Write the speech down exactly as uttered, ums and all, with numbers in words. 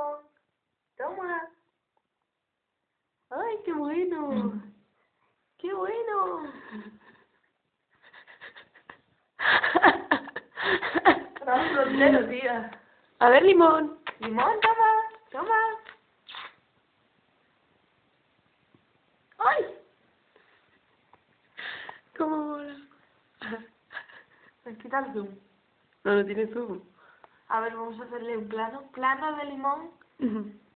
limón. Toma. ¡Ay, qué bueno! ¡Qué bueno! Estamos fronteros, tía. A ver, limón. Limón, toma, toma. ¡Ay! ¿Cómo mola? Me quita el zoom. No, no tiene zoom. A ver, vamos a hacerle un plano. Plano de limón.